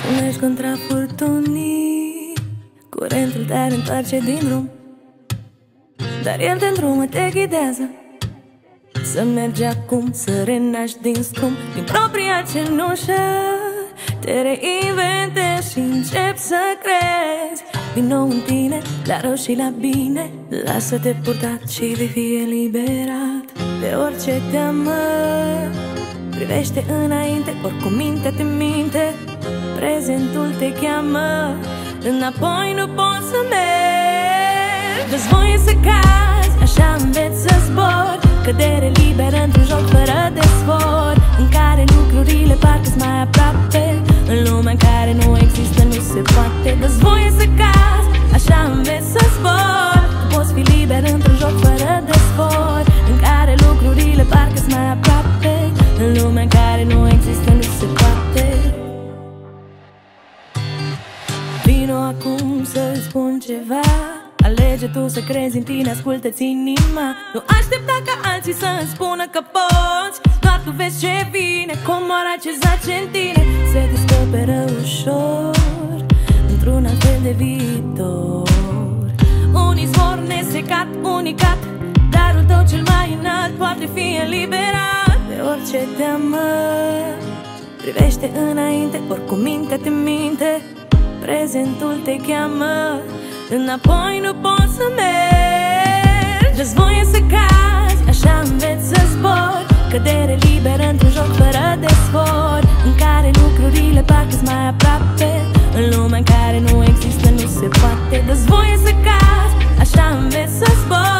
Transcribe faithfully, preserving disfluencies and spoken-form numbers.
Tu mergi contra furtunii, curentul te-ar întoarce din drum, dar el te îndrumă, te ghidează să mergi acum, să renaști din scrum, din propria cenușă. Te reinventezi și începi să crezi din nou în tine, la rău și la bine. Lasă-te purtat și vei fi eliberat de orice teamă. Privește înainte, oricum mintea te minte, prezentul te cheamă, înapoi nu poți să mergi. Dă-ți voie să cazi, așa înveți să zbori, cădere liberă într-un joc fără de sfor, în care lucrurile parcă-s mai aproape, în lumea în care nu există, nu se poate. Dă-ți voie să cazi, așa înveți să zbori, poți fi liber într-un joc fără de sfor, în care lucrurile parcă-s mai aproape, în lumea în care nu există, nu se poate. Vino acum să-ți spun ceva, alege tu să crezi în tine, ascultă-ți inima. Nu aștepta ca alții să-ți spună că poți, doar tu vezi ce vine, comora ce zace în tine se descoperă ușor, într-un alt fel de viitor. Un izvor nesecat, unicat, darul tău cel mai înalt poate fi eliberat de orice teamă. Privește înainte, oricum mintea te minte, prezentul te cheamă, înapoi nu poți să mergi. Dă-ți voie să cazi, așa înveți să zbori, cădere liberă într-un joc fără de sfor, în care lucrurile parcă-s mai aproape, în lumea în care nu există, nu se poate. Dă-ți voie să cazi, așa înveți să zbori,